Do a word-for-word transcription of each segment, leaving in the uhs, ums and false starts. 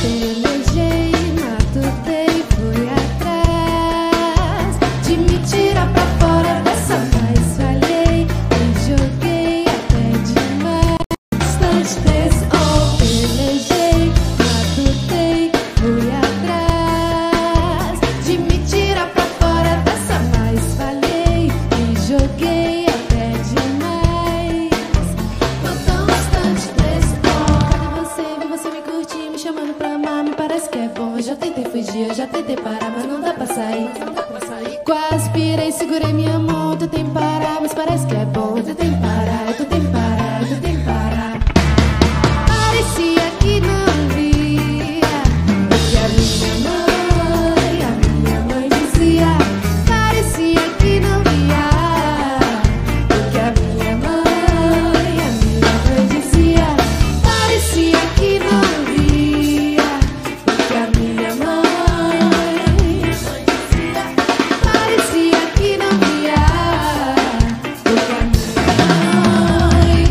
Pelejei, matutei, fui atrás de me tirar pra fora dessa, mas falhei, me joguei até demais. Bastante desse, oh, pelejei, matutei, fui atrás de me tirar pra fora dessa, mas falhei, me joguei até demais. Tô tão distante desse, oh, cadê você? Vi você me curtir, me chamando pra amar, me parece que é bom. Eu já tentei fugir, eu já tentei parar, mas não dá pra sair. Quase pirei, segurei minha mão, tentei parar, mas parece que é bom. Eu tentei parar, eu tentei parar, eu tentei parar. Parecia que não via o que a minha mãe, a minha mãe dizia. Parecia que não via o que a minha mãe, a minha mãe dizia. Parecia que não via o que a minha mãe dizia. Parecia que não via o que a minha mãe.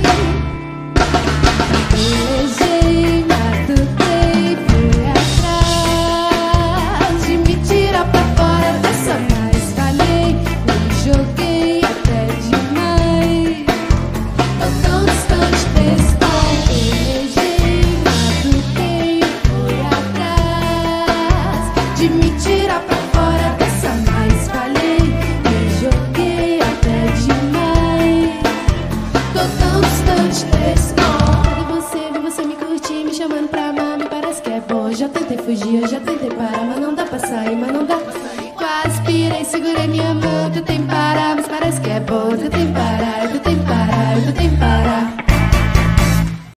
Pelejei, matutei, fui atrás de me tirar pra fora dessa, mas falhei, me joguei até demais. Tô tão distante desse tom. Pelejei, matutei, fui atrás de me tirar pra fora dessa, mas falhei, me joguei até demais. Tô tão distante desse tom. Cadê você? Vi você me curtir, me chamando pra amar, me parece que é bom. Eu já tentei fugir, eu já tentei parar, mas não dá